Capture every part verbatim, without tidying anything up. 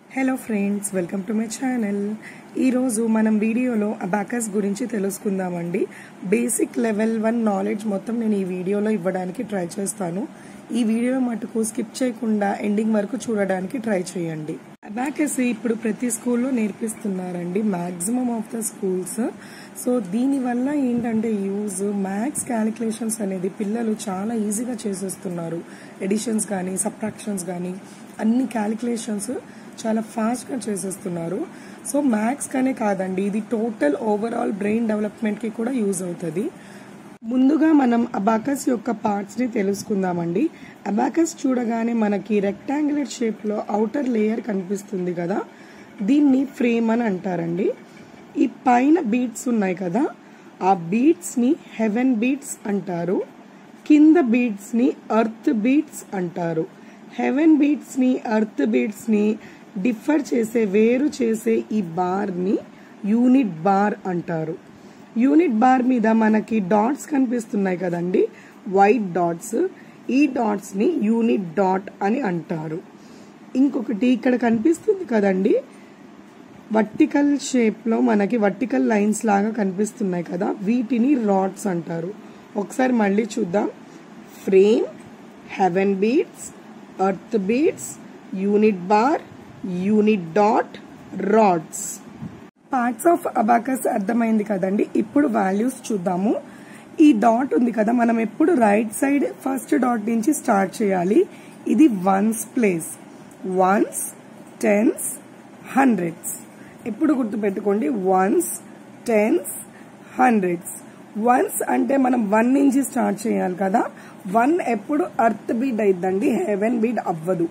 Hello friends, welcome to my channel. ఈరోజు మనం వీడియోలో అబాకస్ గురించి తెలుసుకుందామండి. బేసిక్ లెవెల్ వన్ నాలెడ్జ్ మొత్తం నేను ఈ వీడియోలో ఇవ్వడానికి ట్రై చేస్తాను. ఈ వీడియో మటుకు స్కిప్ చేయకుండా ఎండింగ్ వరకు చూడడానికి ట్రై చేయండి. అబాకస్ ఇప్పుడు ప్రతి స్కూల్లో నేర్పిస్తున్నారండి, maximum of the schools. So దీనివల్ల ఏంటంటే యూజ్ మ్యాథ్స్ క్యాలిక్యులేషన్స్ అనేది పిల్లలు చాలా ఈజీగా చేసేస్తున్నారు. ఎడిషన్స్ కానీ సబ్ట్రాక్షన్స్ కానీ అన్ని క్యాలిక్యులేషన్స్ చాలా ఫాస్ట్గా చేసేస్తున్నారు. సో మ్యాథ్స్ కనే కాదండి, ఇది టోటల్ ఓవరాల్ బ్రెయిన్ డెవలప్మెంట్కి కూడా యూజ్ అవుతుంది. ముందుగా మనం అబాకస్ యొక్క పార్ట్స్ని తెలుసుకుందామండి. అబాకస్ చూడగానే మనకి రెక్టాంగులర్ షేప్లో అవుటర్ లేయర్ కనిపిస్తుంది కదా, దీన్ని ఫ్రేమ్ అని అంటారండి. ఈ పైన బీట్స్ ఉన్నాయి కదా, ఆ బీట్స్ని హెవెన్ బీట్స్ అంటారు. కింద బీట్స్ని ఎర్త్ బీట్స్ అంటారు. హెవెన్ బీట్స్ని ఎర్త్ బీట్స్ని డిఫర్ చేసే వేరు చేసే ఈ బార్ని యూనిట్ బార్ అంటారు. యూనిట్ బార్ మీద మనకి డాట్స్ కనిపిస్తున్నాయి కదండి, వైట్ డాట్స్. ఈ డాట్స్ని యూనిట్ డాట్ అని అంటారు. ఇంకొకటి ఇక్కడ కనిపిస్తుంది కదండి, వర్టికల్ షేప్లో మనకి వర్టికల్ లైన్స్ లాగా కనిపిస్తున్నాయి కదా, వీటిని రాడ్స్ అంటారు. ఒకసారి మళ్ళీ చూద్దాం. Frame, heaven beads, earth beads, unit bar, unit dot, rods. Parts of abacus అర్థమైంది కదండి. ఇప్పుడు వాల్యూస్ చూద్దాము. ఈ డాట్ ఉంది కదా, మనం ఎప్పుడు రైట్ సైడ్ ఫస్ట్ డాట్ నుంచి స్టార్ట్ చేయాలి. ఇది ones place. Ones, tens, hundreds. ఎప్పుడు గుర్తుపెట్టుకోండి, వన్స్, టెన్స్, హండ్రెడ్స్. వన్స్ అంటే మనం వన్ నుంచి స్టార్ట్ చేయాలి కదా, వన్ ఎప్పుడు ఎర్త్ బీట్ అయిద్దండి, హెవెన్ బీట్ అవ్వదు.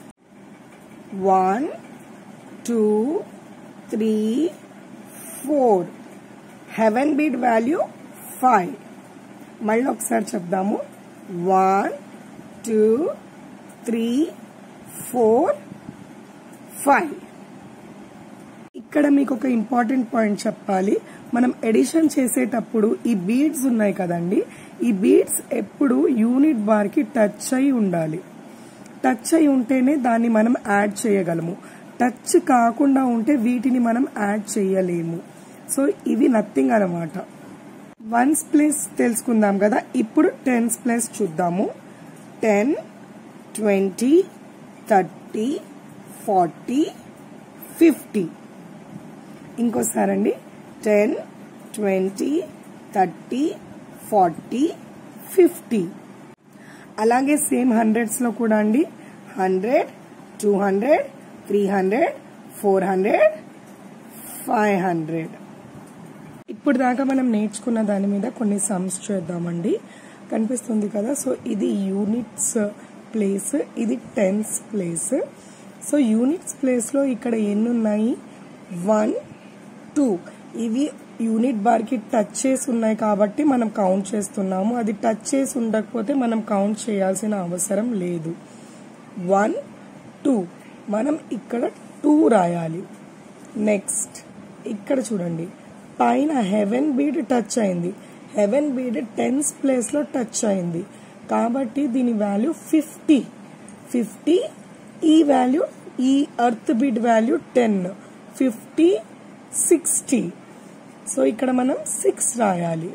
One, two, three, four. Heaven bead value five. మళ్ళీ ఒకసారి చెప్దాము. One, two, three, four, five. ఇక్కడ మీకు ఒక ఇంపార్టెంట్ పాయింట్ చెప్పాలి. మనం ఎడిషన్ చేసేటప్పుడు ఈ బీడ్స్ ఉన్నాయి కదండి, ఈ బీడ్స్ ఎప్పుడు యూనిట్ బార్ కి టచ్ అయి ఉండాలి. టచ్ అయి ఉంటేనే దాన్ని మనం యాడ్ చేయగలము. టచ్ కాకుండా ఉంటే వీటిని మనం యాడ్ చేయలేము. సో ఇవి నథింగ్ అన్నమాట. వన్స్ ప్లేస్ తెలుసుకుందాం కదా, ఇప్పుడు టెన్స్ ప్లేస్ చూద్దాము. Ten, twenty, thirty, forty, fifty. ఇంకోసారండి, ten, twenty, thirty, forty, fifty. అలాగే సేమ్ హండ్రెడ్స్ లో కూడా అండి, hundred, two hundred, three hundred, four hundred, five hundred. ఇప్పుడు దాకా మనం నేర్చుకున్న దాని మీద కొన్ని సమ్స్ చేద్దామండి. కనిపిస్తుంది కదా, సో ఇది యూనిట్స్ ప్లేస్, ఇది tens place. So units place లో ఇక్కడ ఎన్ని ఉన్నాయి, వన్, టూ. ఇవి యూనిట్ బార్ కి టచ్ చేసి ఉన్నాయి కాబట్టి మనం కౌంట్ చేస్తున్నాము. అది టచ్ చేసి ఉండకపోతే మనం కౌంట్ చేయాల్సిన అవసరం లేదు. వన్, టూ, మనం ఇక్కడ టూ రాయాలి. నెక్స్ట్ ఇక్కడ చూడండి, పైన హెవెన్ బీడ్ టచ్ అయింది. హెవెన్ బీడ్ టెన్స్ ప్లేస్ లో టచ్ అయింది కాబట్టి దీని వాల్యూ ఫిఫ్టీ. ఫిఫ్టీ. ఈ వాల్యూ, ఈ earth bead value ten. Fifty, sixty. So ఇక్కడ మనం సిక్స్ రాయాలి.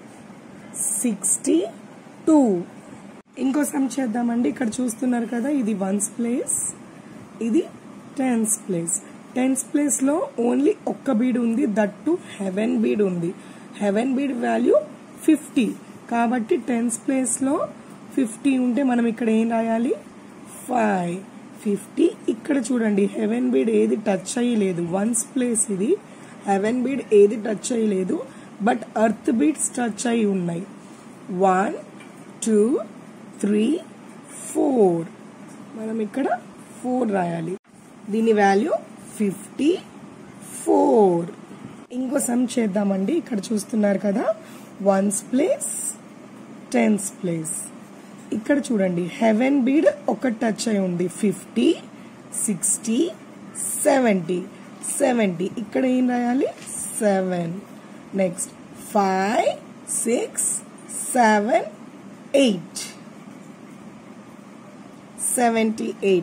Sixty two. ఇంకో సమ్ చేద్దామండి. ఇక్కడ చూస్తున్నారు కదా, ఇది వన్స్ ప్లేస్, ఇది టెన్స్ ప్లేస్. టెన్స్ ప్లేస్ లో ఓన్లీ ఒక్క బీడ్ ఉంది, దట్ టు హెవెన్ బీడ్ ఉంది. హెవెన్ బీడ్ వాల్యూ ఫిఫ్టీ కాబట్టి టెన్స్ ప్లేస్ లో ఫిఫ్టీ ఉంటే మనం ఇక్కడ ఏం రాయాలి, ఫైవ్. ఫిఫ్టీ. ఇక్కడ చూడండి, హెవెన్ బీడ్ ఏది టచ్ అయ్యలేదు. వన్స్ ప్లేస్ ఇది, హెవెన్ బీడ్ ఏది టచ్ అయ్యలేదు, బట్ ఎర్త్ బీడ్స్ టచ్ అయి ఉన్నాయి. One, two, three, four. మనం ఇక్కడ ఫోర్ రాయాలి. దీని వాల్యూ ఫిఫ్టీ ఫోర్. ఇంకో సమ్ చేద్దామండి. ఇక్కడ చూస్తున్నారు కదా, వన్స్ ప్లేస్, టెన్స్ ప్లేస్. ఇక్కడ చూడండి, హెవెన్ బీడ్ ఒక టచ్ అయి ఉంది. Fifty, sixty, seventy. సెవెంటీ. ఇక్కడ ఏం రాయాలి, seven. Next five, six, seven, eight. Seventy eight.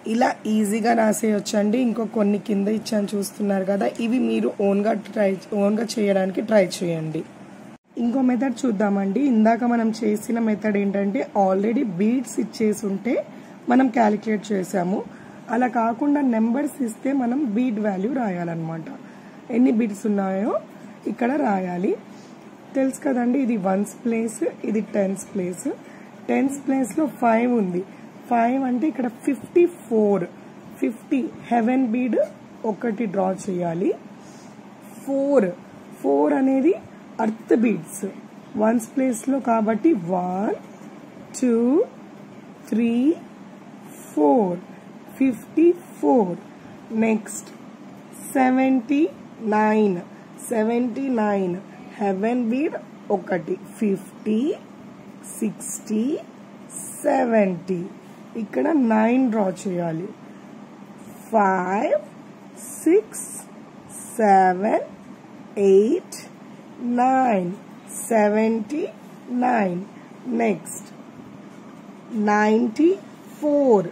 ఇలా ఈజీగా రాసేయొచ్చండి. ఇంకో కొన్ని కింద ఇచ్చాను చూస్తున్నారు కదా, ఇవి మీరు ఓన్గా ట్రై ఓన్గా చేయడానికి ట్రై చేయండి. ఇంకో మెథడ్ చూద్దామండి. ఇందాక మనం చేసిన మెథడ్ ఏంటంటే ఆల్రెడీ బీట్స్ ఇచ్చేసి ఉంటే మనం క్యాలిక్యులేట్ చేసాము. అలా కాకుండా నెంబర్స్ ఇస్తే మనం బీట్ వాల్యూ రాయాలన్నమాట. ఎన్ని బీట్స్ ఉన్నాయో ఇక్కడ రాయాలి. తెలుసు కదండి, ఇది వన్స్ ప్లేస్, ఇది టెన్స్ ప్లేస్. టెన్స్ ప్లేస్లో ఫైవ్ ఉంది. ఫైవ్ అంటే ఇక్కడ fifty four fifty heaven bead ఒకటి డ్రా చేయాలి. ఫోర్ ఫోర్ అనేది అర్త్ బీడ్స్ వన్స్ ప్లేస్లో కాబట్టి one two three four fifty four. Next seventy nine seventy nine heaven bead ఒకటి ఫిఫ్టీ సిక్స్టీ సెవెంటీ. ఇక్కడ నైన్ డ్రా చేయాలి. Five six seven eight nine seventy nine. Next ninety four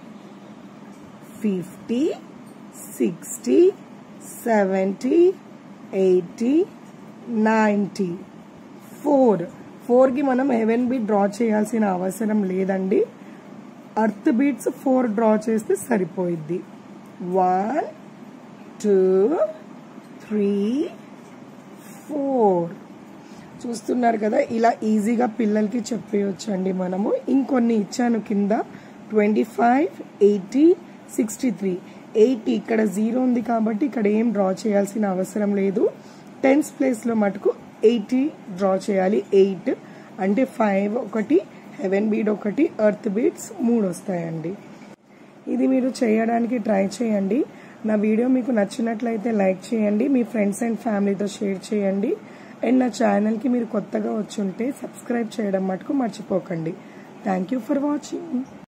fifty sixty seventy eighty ninety. Four ఫోర్కి మనం haven beat draw చేయాల్సిన అవసరం లేదండి. Earth beats four draw చేస్తే సరిపోయిద్ది. One two three four. చూస్తున్నారు కదా, ఇలా ఈజీగా పిల్లలకి చెప్పేయొచ్చండి మనము. ఇంకొన్ని ఇచ్చాను కింద. Twenty five eighty sixty three. Eighty ఇక్కడ జీరో ఉంది కాబట్టి ఇక్కడ ఏం డ్రా చేయాల్సిన అవసరం లేదు. టెన్స్ ప్లేస్లో మటుకు ఎయిటీ డ్రా చేయాలి. ఎయిట్ అంటే ఫైవ్ ఒకటి హెవెన్ బీడ్ ఒకటి ఎర్త్ బీడ్స్ మూడు వస్తాయండి. ఇది మీరు చేయడానికి ట్రై చేయండి. నా వీడియో మీకు నచ్చినట్లయితే లైక్ చేయండి, మీ ఫ్రెండ్స్ అండ్ ఫ్యామిలీతో షేర్ చేయండి. అండ్ నా ఛానల్కి మీరు కొత్తగా వచ్చుంటే సబ్స్క్రైబ్ చేయడం మటుకు మర్చిపోకండి. Thank you for watching.